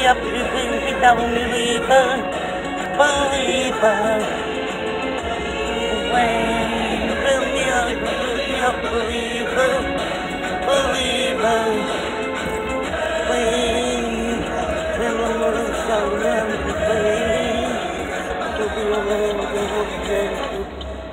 up everything down believer, believer. When will be a believer, believer. When the Lord shall run the place, to be a man of the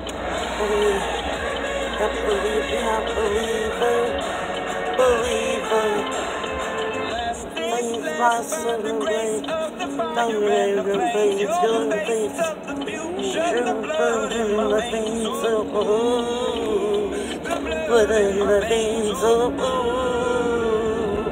believer. Things passing away, don't let them face your face. True burden, the things of old, but in the things of old.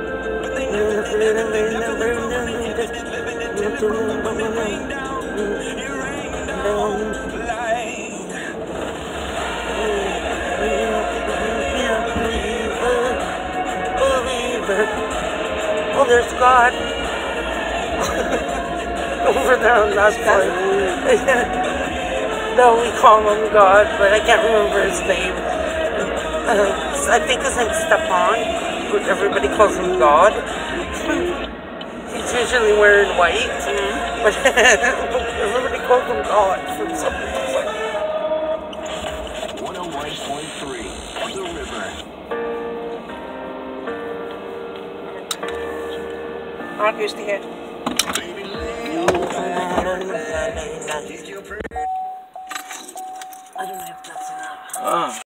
Oh, there's God. Over there on that part. No, we call him God, but I can't remember his name. I think his name's Stepan, but everybody calls him God. He's usually wearing white, but everybody calls him God for some reason. 101.3, The River. Obvious to hear. I don't know if that's enough.